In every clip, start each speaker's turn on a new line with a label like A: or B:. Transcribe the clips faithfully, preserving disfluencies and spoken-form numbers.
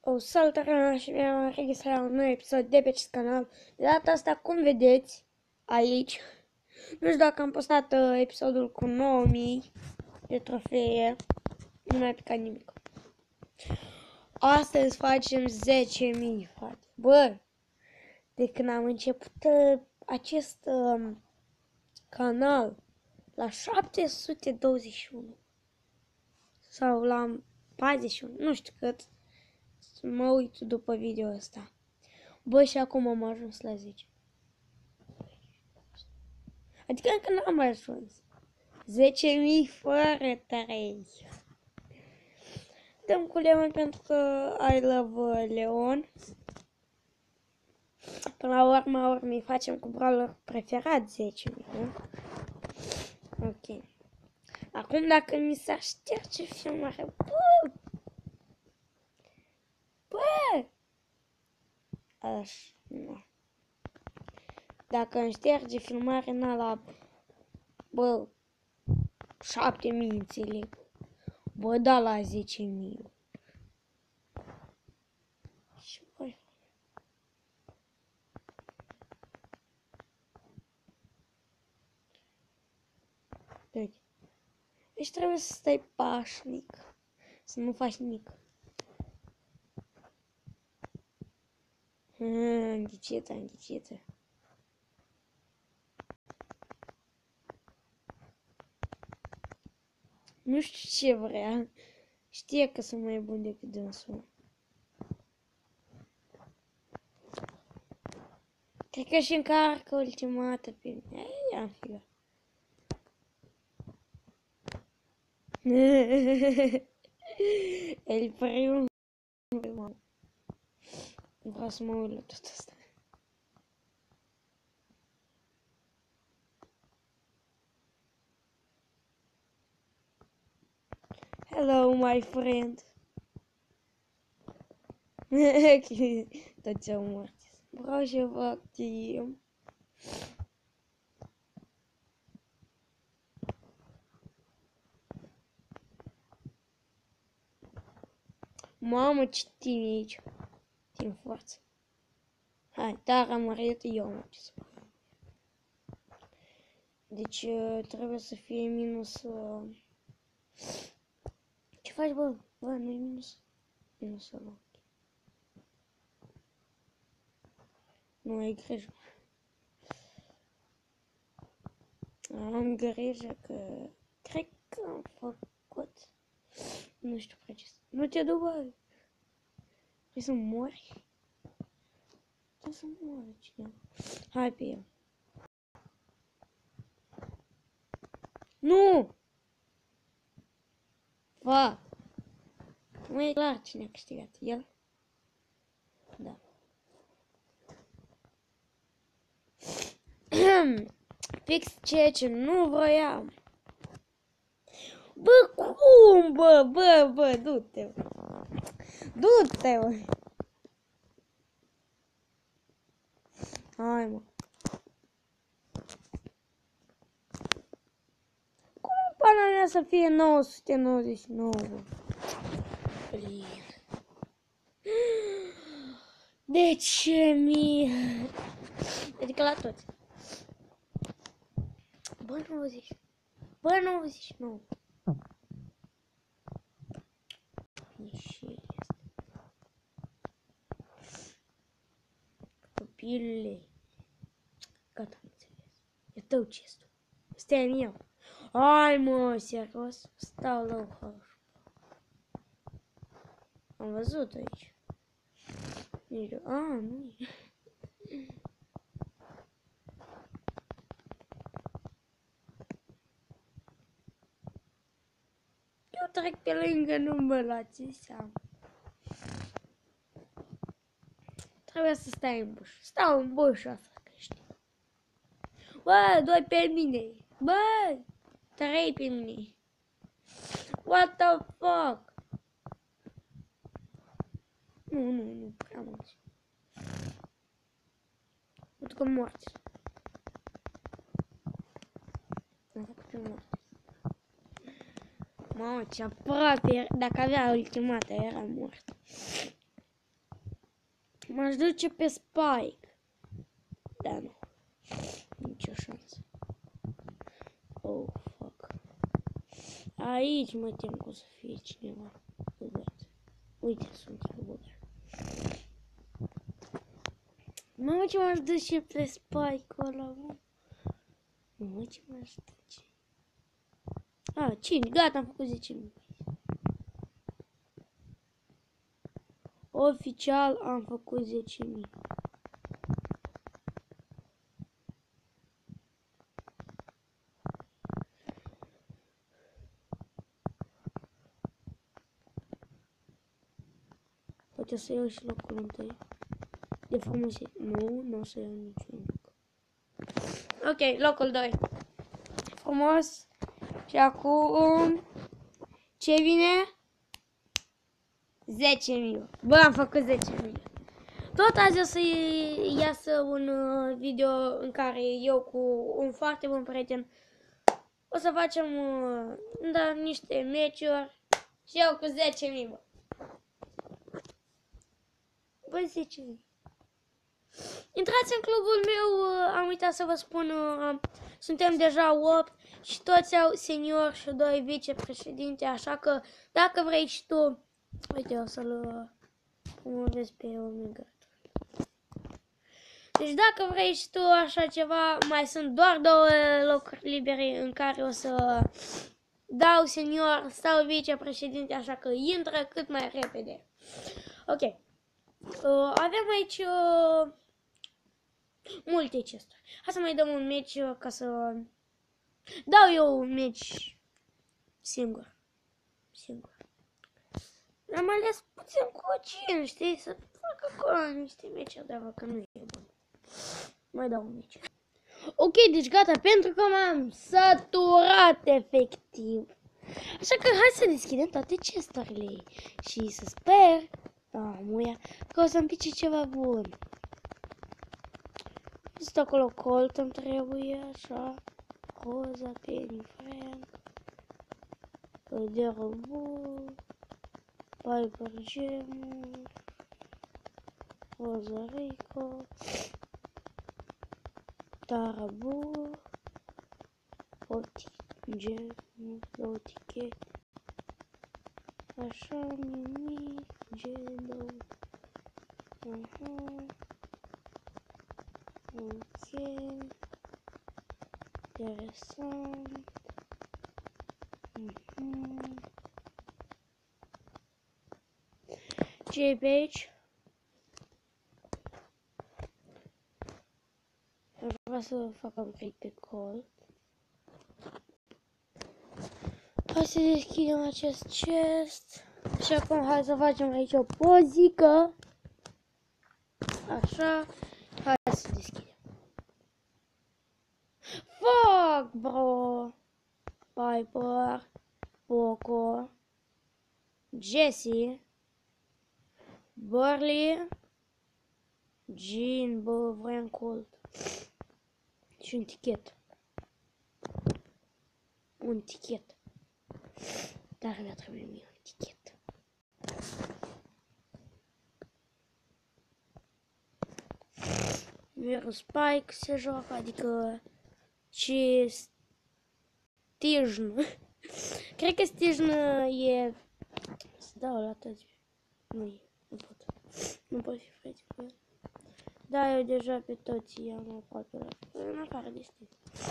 A: O salutare și mi-am registrat la un nou episod de pe acest canal. De data asta, cum vedeți aici, nu știu dacă am postat uh, episodul cu nouă mii de trofee, nu mai picat nimic. Astăzi facem zece mii, frate. Bă, de când am început uh, acest uh, canal la șapte sute douăzeci și unu sau la patruzeci și unu, nu știu cât. Să mă uit după video ăsta. Bă, și acum am ajuns la zece. Adică încă n-am ajuns. zece mii fără trei. Dăm cu Leon pentru că I love Leon. Până la urma urmei facem cu brawler preferat zece mii, nu? Ok. Acum dacă mi s-ar șterge filmarea, bă! Bă! Aș, nu. Dacă îmi șterge filmarea, n-a la, bă, șapte mii, înțeleg. Bă, da, la zece mii. Și băi. Deci, deci trebuie să stai pașnic, să nu faci nimic. Înghițită, înghițită. Nu știu ce vrea. Știe că sunt mai bun decât dânsul. Cred că și încarcă ultimată pe mine. Ia-mi figa. El primul. Vreau să mă uit la tot asta. Hello, my friend. Toți au murit. Vreau să fac timp. Mamă, ce timp e aici. Timp forță. Hai, dar am murit eu, mă, ce să fac. Deci trebuie să fie minus... Uh... Ce faci, bă? Bă, nu e minus. Minus ăla. Nu ai grijă. Am grijă că... Cred că am făcut... Nu știu precis. Nu te du, bă! Vrei să mori? Trebuie să mori cineva. Hai pe el. Nu! Fac! Nu e clar cine a câștigat. El? Da. Fix ceea ce nu vroiam. Bă, cum, bă, bă, bă, du-te, du-te, bă. Hai, mă. Cum pana mea să fie nouă sute nouăzeci și nouă, bă? Plin. De ce mii? Adică la toți. Bă, nouăzeci. Bă, nouăzeci și nouă. Copilule. Gata, am înțeles. E tău chestul. Stai în el. Hai, mă, serios. Stau la ușă. Am văzut aici. A, nu e. Eu trec pe lângă, nu mă luați seama. Trebuie să stai în buș. Stau în buș asta că știi. Bă, doi pe mine. Bă, trei pe mine. What the fuck? Nu, nu, nu, prea mulți. Uite că morți. Am făcut pe morți. Mamă, ce aproape, dacă avea ultimata, era mort. M-aș duce pe Spike. Da, nu. Nicio șansă. Oh, fuck. Aici mă tem că o să fie cineva. Uite, uite sunt eu băgat. Mamă, ce m-aș duce pe Spike-ul ăla, mă. Mamă, ce m-aș duce. A, cinci, gata, am făcut zece mii. Oficial am făcut zece mii. Poate să iau și locul întâi. De frumusețe. Nu, nu o să iau niciun loc. Ok, locul doi. Frumos. Și acum... Ce vine? zece mii. Bă, am făcut zece mii. Tot azi o să iasă un video în care eu cu un foarte bun prieten o să facem da, niște meciuri și eu cu zece mii, bă. Bă, zece mii. Intrați în clubul meu, am uitat să vă spun, suntem deja opt și toți au senior și doi vicepreședinte, așa că dacă vrei și tu, uite, o să-l promovez pe Omega. Deci dacă vrei și tu așa ceva, mai sunt doar două locuri libere în care o să dau senior sau vicepreședinte, așa că intră cât mai repede. Ok. Uh, avem aici uh, multe chesturi. Hai să mai dăm un meci uh, ca să dau eu un meci singur. Singur. Am ales puțin cu cinci, știi, să fac acolo niște meciuri, dar că nu e bun. Mai dau un meci. Ok, deci gata, pentru că m-am săturat efectiv. Așa că hai să deschidem toate chesturile și să sper, ah, muia, că o să-mi pice ceva bun. Sunt acolo Colt, îmi trebuie, așa, Roza, Penny, Frank, Derobu, Piper Gem, Rosa Rico, Tarabu, Oti, Gem, Otiche, așa, nimic, Gelo, aha, ok, interesant, mhm, ce pe aici? Vreau să fac un pic pe Colt. Hai să deschidem acest chest. Și acum hai să facem aici o pozică. Așa. Hai să deschidem. Fuck, bro! Piper, Poco, Jesse, Burley, Jean, bă, vreau Colt. Și un tichet. Un tichet. Dar mi-a trebuit mie un tichet. Iar Spike se joacă, adică și Stijn. Cred că Stijn e... Să dau la toți. Nu e, nu pot. Nu pot fi frate cu el. Da, eu deja pe toți i-am aproape la în afară de Stijn.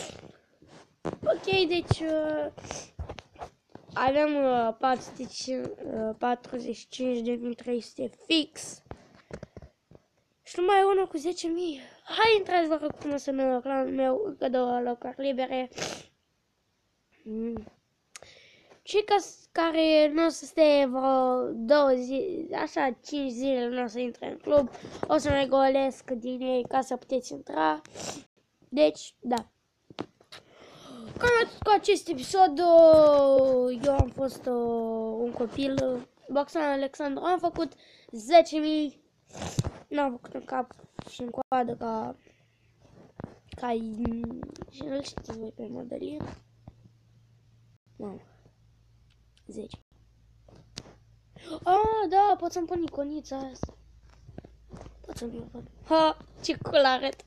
A: Ok, deci uh, avem uh, patruzeci și cinci de mii trei sute fix. Și numai unul cu zece mii. Hai, intrați, vă rog frumos în clanul meu, încă două locuri libere. Mm. Cei care nu o să stea vreo două zile, așa, cinci zile, nu o să intre în club, o să mai golesc din ei ca să puteți intra. Deci, da. Cam atât cu acest episod. Eu am fost uh, un copil, Boxan Alexandru, am făcut zece mii. N-am făcut în cap și în coadă ca ca și nu știți voi pe Madalin. Mamă. zece. Ah, da, pot să-mi pun iconița asta. pot să-mi văd. Ha, ce cool arăt.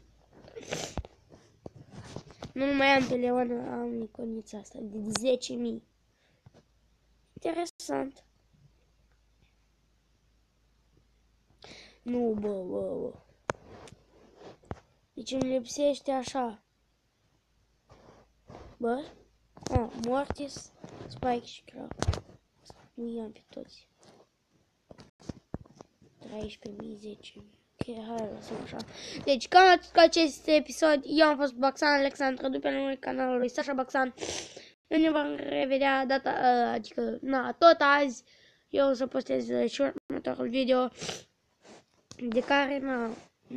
A: Nu mai am pe Leona, am iconița asta de zece mii. Interesant. Nu, bă, bă, bă. Deci îmi lipsește așa. Bă? Ah, Mortis, Spike și Crow. Nu i-am pe toți. treisprezece mii, zece mii. Ok, hai, lăsăm așa. Deci, cam atât cu acest episod. Eu am fost Baxan Alexandru, după numele canalului Sasha Baxan. Noi ne vom revedea data, adică, na, tot azi. Eu o să postez și următorul video. De care, na...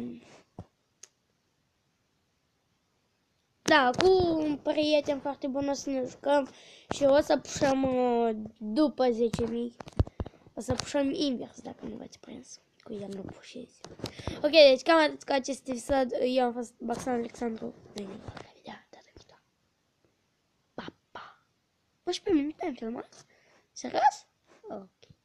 A: Da, cu un prieten foarte bun o să ne jucăm și o să pușăm uh, după zece mii. O să pușăm invers, dacă nu v-ați prins. Cu el nu pușezi. Ok, deci cam atât cu acest episod. Eu am fost Baxan Alexandru. Noi ne vom revedea data viitoare. Pa, pa! unsprezece minute am filmat? Serios? Ok.